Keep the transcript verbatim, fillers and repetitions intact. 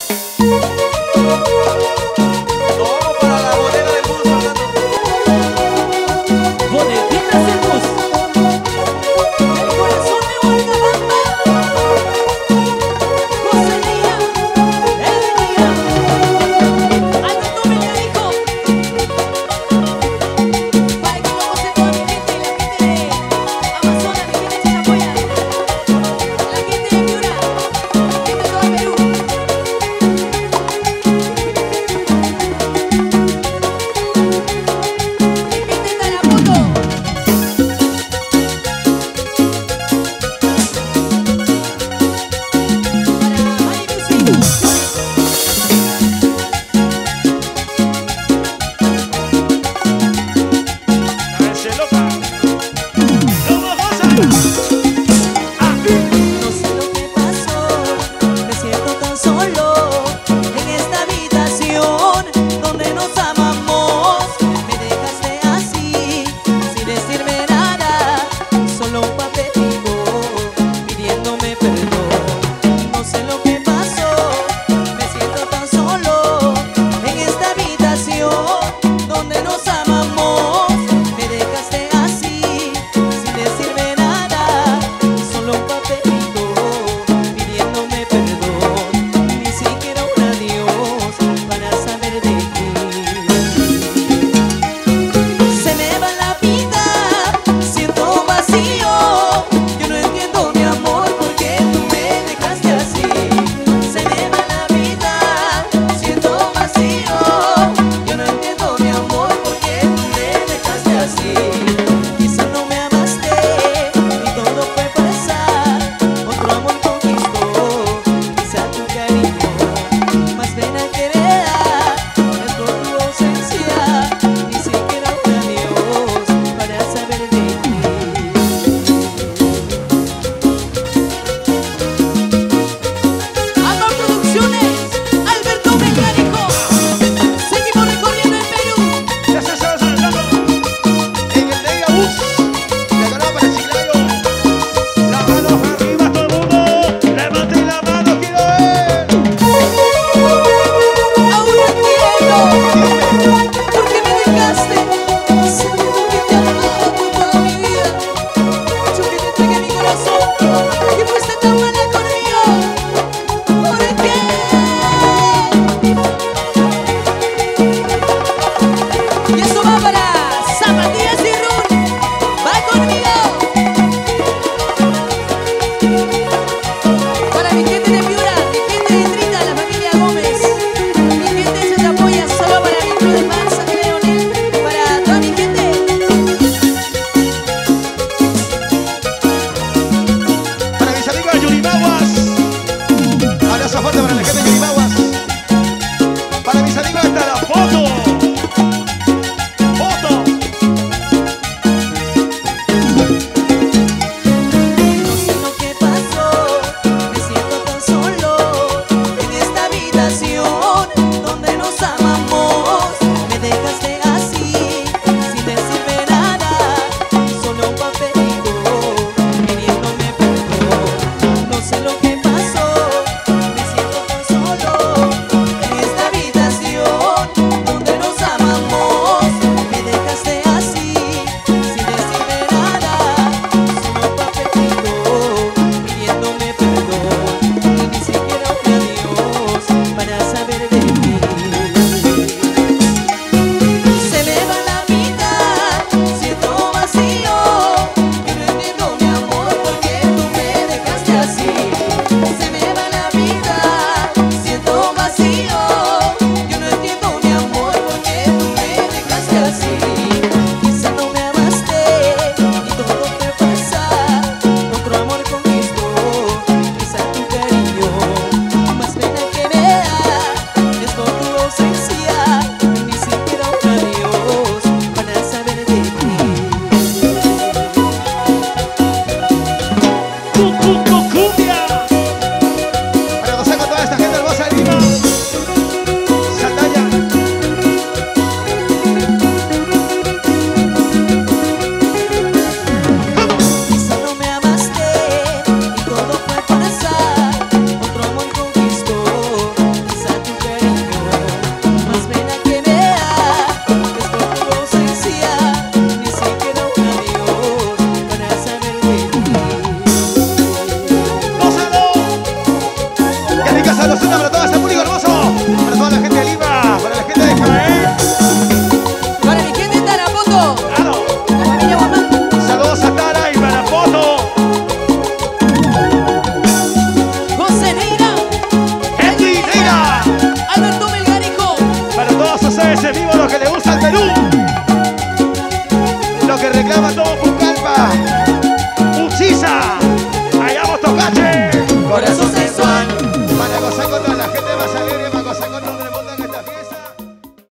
Todo para la bodega de bus, Fernando. Bodeguitas del bus. El corazón de Huancabamba. José Lía, el día. Alberto Mella, hijo. Para que lo goce toda mi gente, la gente de Amazonas, mi gente de Chachapoyas, la gente de Piura, la gente de todo el Perú. Mi gente de Tarapoto. Barcelona. ¿Cómo goza? No sé lo que pasó, me siento tan solo en esta habitación donde nos amamos. Me dejaste así, sin decirme nada, solo un papelito pidiéndome perdón. No sé lo que pasó, me siento tan solo en esta habitación donde nos amamos. Me dejaste así, sin decirme nada, solo un papelito pidiéndome perdón, ni siquiera un adiós para saber de ti. Se me va la vida, siento vacío, yo no entiendo mi amor porque tú me dejaste así. Se me va la vida, siento vacío, yo no entiendo mi amor porque tú me dejaste así. Quizá no me amaste y todo fue pasar, otro amor conquistó, quizá tu cariño, más pena que vea, es por tu ausencia, ni siquiera un adiós para saber de ti. Alma Producciones.